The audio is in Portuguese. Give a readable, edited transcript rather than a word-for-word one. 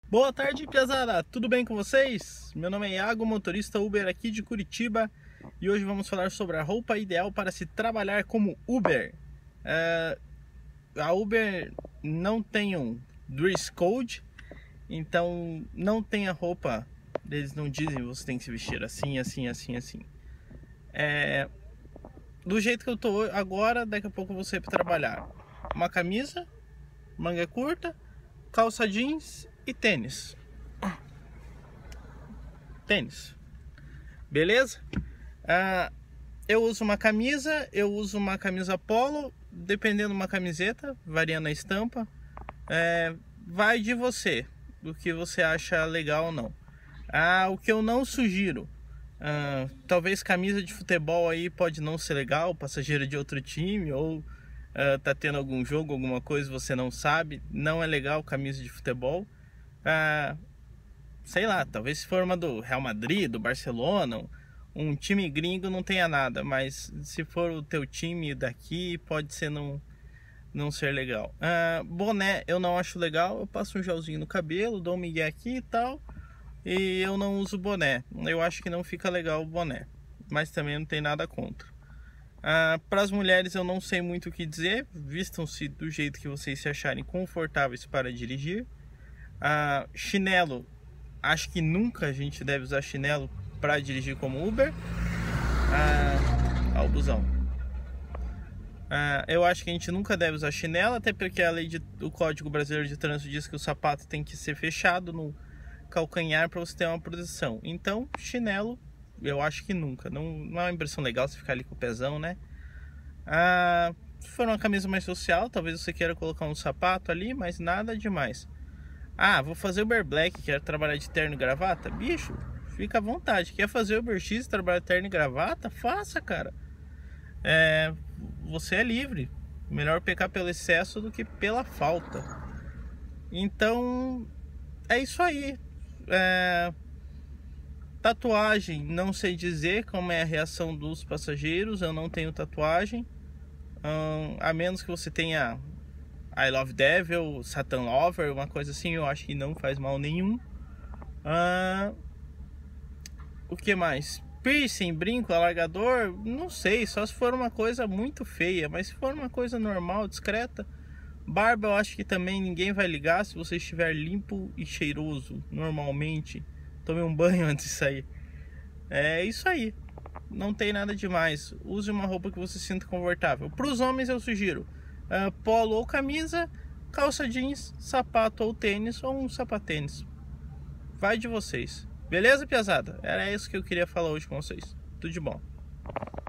Boa tarde, piazada! Tudo bem com vocês? Meu nome é Iago, motorista Uber aqui de Curitiba, e hoje vamos falar sobre a roupa ideal para se trabalhar como Uber. A Uber não tem um dress code, então não tem a roupa, eles não dizem você tem que se vestir assim, assim, assim, assim. Do jeito que eu tô agora, daqui a pouco eu vou sair para trabalhar. Uma camisa, manga curta, calça jeans e tênis. Beleza? Eu uso uma camisa polo, dependendo de uma camiseta, variando a estampa. Vai de você, do que você acha legal ou não. O que eu não sugiro, talvez camisa de futebol aí pode não ser legal, passageiro de outro time, ou tá tendo algum jogo, alguma coisa, você não sabe, não é legal camisa de futebol. Sei lá, talvez se for uma do Real Madrid, do Barcelona, um time gringo não tenha nada, mas se for o teu time daqui, pode ser não ser legal. Boné eu não acho legal, eu passo um gelzinho no cabelo, dou um migué aqui e tal, e eu não uso boné. Eu acho que não fica legal o boné, mas também não tem nada contra. Para as mulheres eu não sei muito o que dizer, vistam-se do jeito que vocês se acharem confortáveis para dirigir. Chinelo, acho que nunca a gente deve usar chinelo para dirigir como Uber. O busão. Eu acho que a gente nunca deve usar chinelo, até porque a lei do Código Brasileiro de Trânsito diz que o sapato tem que ser fechado no calcanhar para você ter uma proteção. Então, chinelo, eu acho que nunca. Não é uma impressão legal você ficar ali com o pezão, né? Se for uma camisa mais social, talvez você queira colocar um sapato ali, mas nada demais. Vou fazer Uber Black, quero trabalhar de terno e gravata? Bicho, fica à vontade. Quer fazer Uber X, trabalhar de terno e gravata? Faça, cara. Você é livre. Melhor pecar pelo excesso do que pela falta. Então, é isso aí. Tatuagem, não sei dizer como é a reação dos passageiros. Eu não tenho tatuagem. A menos que você tenha I Love Devil, Satan Lover, uma coisa assim, eu acho que não faz mal nenhum. O que mais? Piercing, brinco, alargador, não sei, só se for uma coisa muito feia, mas se for uma coisa normal, discreta. Barba eu acho que também ninguém vai ligar se você estiver limpo e cheiroso, normalmente. Tome um banho antes de sair. É isso aí, não tem nada demais. Use uma roupa que você se sinta confortável. Para os homens eu sugiro polo ou camisa, calça jeans, sapato ou tênis, ou um sapatênis. Vai de vocês. Beleza, piazada? Era isso que eu queria falar hoje com vocês. Tudo de bom.